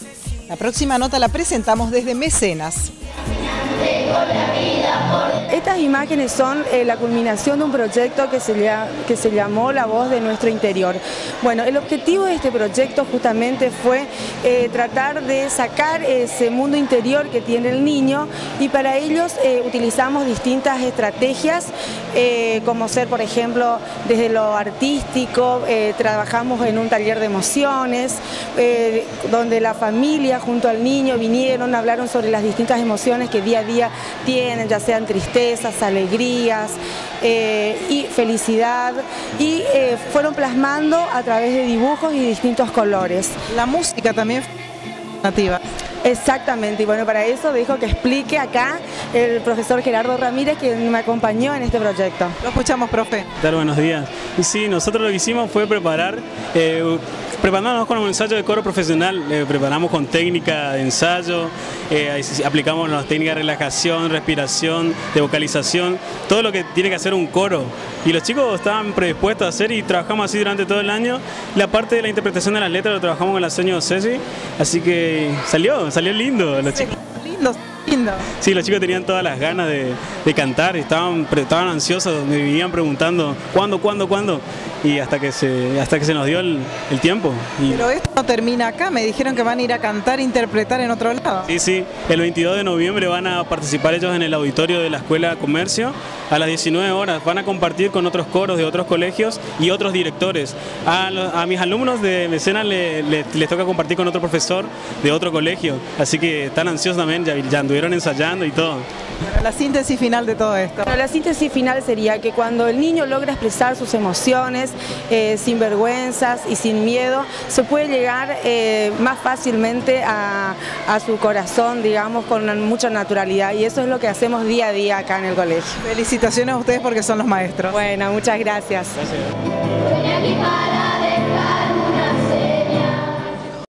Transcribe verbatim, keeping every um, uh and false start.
La próxima nota la presentamos desde Mecenas. Estas imágenes son eh, la culminación de un proyecto que se, llama, que se llamó La Voz de Nuestro Interior. Bueno, el objetivo de este proyecto justamente fue eh, tratar de sacar ese mundo interior que tiene el niño, y para ellos eh, utilizamos distintas estrategias, eh, como ser, por ejemplo, desde lo artístico, eh, trabajamos en un taller de emociones, eh, donde la familia junto al niño vinieron, hablaron sobre las distintas emociones que día a día tienen, ya sean tristezas, alegrías eh, y felicidad, y eh, fueron plasmando a través de dibujos y distintos colores. La música también fue nativa. Exactamente, y bueno, para eso dejo que explique acá el profesor Gerardo Ramírez, quien me acompañó en este proyecto. Lo escuchamos, profe. ¿Qué tal? Buenos días. Sí, nosotros lo que hicimos fue preparar, eh, preparándonos con un ensayo de coro profesional, eh, preparamos con técnica de ensayo, eh, aplicamos las técnicas de relajación, respiración, de vocalización, todo lo que tiene que hacer un coro. Y los chicos estaban predispuestos a hacer, y trabajamos así durante todo el año. La parte de la interpretación de las letras lo trabajamos con la señora Ceci, así que salió, salió lindo. Los chicos. Lindo, lindo. Sí, los chicos tenían todas las ganas de, de cantar, estaban, estaban ansiosos, me vivían preguntando ¿cuándo, cuándo, cuándo? Y hasta que se, hasta que se nos dio el, el tiempo. Y... Pero esto no termina acá, me dijeron que van a ir a cantar e interpretar en otro lado. Sí, sí, el veintidós de noviembre van a participar ellos en el auditorio de la Escuela de Comercio a las diecinueve horas, van a compartir con otros coros de otros colegios y otros directores. A, los, a mis alumnos de Mecenas le, le, les toca compartir con otro profesor de otro colegio, así que están ansiosos también, ya, ya anduvieron ensayando y todo. Bueno, la síntesis final de todo esto. Bueno, la síntesis final sería que cuando el niño logra expresar sus emociones eh, sin vergüenzas y sin miedo, se puede llegar eh, más fácilmente a, a su corazón, digamos, con mucha naturalidad, y eso es lo que hacemos día a día acá en el colegio. Felicitaciones a ustedes porque son los maestros. Bueno, muchas gracias. Gracias.